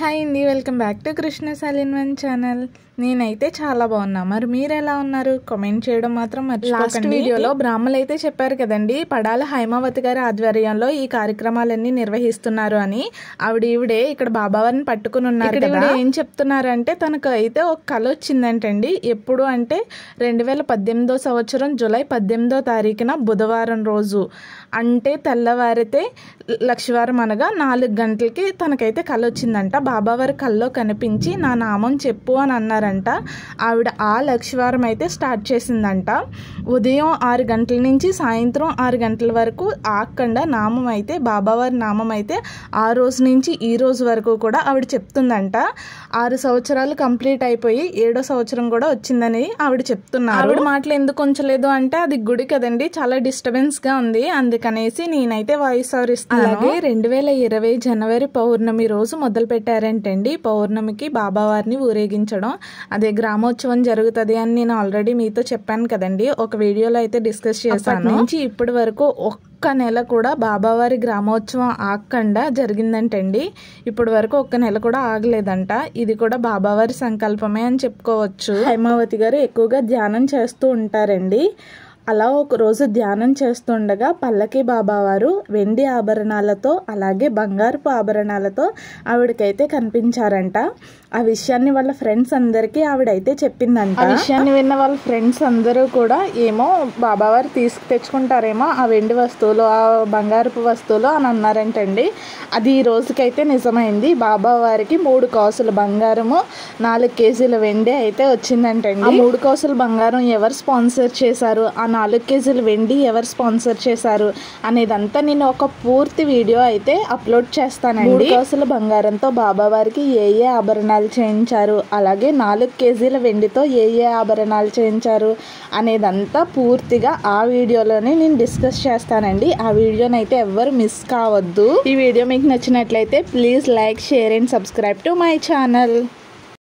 Hi అండి, welcome back to Krishna's all in one channel. నేనైతే చాలా బాగున్నా. మరి మీరు ఎలా ఉన్నారు? కామెంట్ చేయడం మాత్రం మర్చిపోకండి. లాస్ట్ వీడియోలో బ్రాహ్మలు అయితే చెప్పారు కదండి, పడాల హైమావతి గారి ఆధ్వర్యంలో ఈ కార్యక్రమాలన్నీ నిర్వహిస్తున్నారు అని. ఈవిడే ఇక్కడ బాబావారిని పట్టుకుని ఉన్నారు కదా. ఏం చెప్తున్నారంటే తనకు అయితే ఒక కళ వచ్చిందంటండి. ఎప్పుడు అంటే 2018 సంవత్సరం జూలై 18వ తారీఖున బుధవారం రోజు, అంటే తెల్లవారితే లక్షవారం అనగా 4 గంటలకి తనకైతే కళ వచ్చిందంట. బాబావారి కల్లో కనిపించి నా నామం చెప్పు అని అన్నారంట. ఆవిడ ఆ లక్షవారం అయితే స్టార్ట్ చేసిందంట. ఉదయం 6 గంటల నుంచి సాయంత్రం 6 గంటల వరకు ఆగకుండా నామం అయితే, బాబావారి నామం అయితే ఆ రోజు నుంచి ఈ రోజు వరకు కూడా ఆవిడ చెప్తుందంట. 6 సంవత్సరాలు కంప్లీట్ అయిపోయి 7వ సంవత్సరం కూడా వచ్చిందని ఆవిడ చెప్తున్నారు. ఆవిడ మాటలు ఎందుకు ఉంచలేదు అంటే అది గుడి కదండి, చాలా డిస్టర్బెన్స్ గా ఉంది, అందుకనేసి నేనైతే వాయిస్ ఓవర్ ఇస్తున్నాను. అలాగే 2020 జనవరి పౌర్ణమి రోజు మొదలు పెట్టారంటండి. పౌర్ణమికి బాబావారిని ఊరేగించడం, అదే గ్రామోత్సవం జరుగుతుంది అని నేను ఆల్రెడీ మీతో చెప్పాను కదండి, ఒక వీడియోలో అయితే డిస్కస్ చేశాను. నుంచి ఇప్పటి వరకు ఒక్క నెల కూడా బాబావారి గ్రామోత్సవం ఆగకుండా జరిగిందంటండి. ఇప్పటి వరకు ఒక్క నెల కూడా ఆగలేదంట. ఇది కూడా బాబావారి సంకల్పమే అని చెప్పుకోవచ్చు. హైమావతి గారు ఎక్కువగా ధ్యానం చేస్తూ ఉంటారండి. అలా ఒక రోజు ధ్యానం చేస్తుండగా పల్లకి బాబావారు వెండి ఆభరణాలతో అలాగే బంగారపు ఆభరణాలతో ఆవిడకైతే కనిపించారంట. ఆ విషయాన్ని వాళ్ళ ఫ్రెండ్స్ అందరికీ ఆవిడైతే చెప్పిందంట. ఆ విషయాన్ని విన్న వాళ్ళ ఫ్రెండ్స్ అందరూ కూడా ఏమో బాబావారు తెచ్చుకుంటారేమో ఆ వెండి వస్తువులు, ఆ బంగారపు వస్తువులు అని అన్నారంటండి. అది ఈ రోజుకైతే నిజమైంది. బాబావారికి 3 కాసుల బంగారము, 4 కేజీల వెండి అయితే వచ్చిందంటండి. ఆ 3 కాసుల బంగారం ఎవరు స్పాన్సర్ చేశారు, ఆ 4 కేజీల వెండి ఎవరు స్పాన్సర్ చేశారు అనేదంతా నేను ఒక పూర్తి వీడియో అయితే అప్లోడ్ చేస్తానండి. 3 కాసుల బంగారంతో బాబావారికి ఏ ఆభరణాలు చేయించారు, అలాగే 4 కేజీల వెండితో ఏ ఆభరణాలు చేయించారు అనేదంతా పూర్తిగా ఆ వీడియోలోనే నేను డిస్కస్ చేస్తానండి. ఆ వీడియోని అయితే ఎవ్వరు మిస్ కావద్దు. ఈ వీడియో మీకు నచ్చినట్లయితే please like, share and subscribe to my channel.